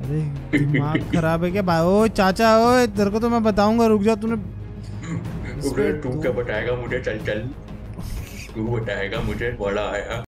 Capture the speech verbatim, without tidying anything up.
अरे दिमाग खराब है क्या भाई? ओ चाचा, ओ तेरे को तो मैं बताऊंगा, रुक जा। तूने तू क्या बताएगा मुझे? चल चल, तू बताएगा मुझे, बड़ा आया।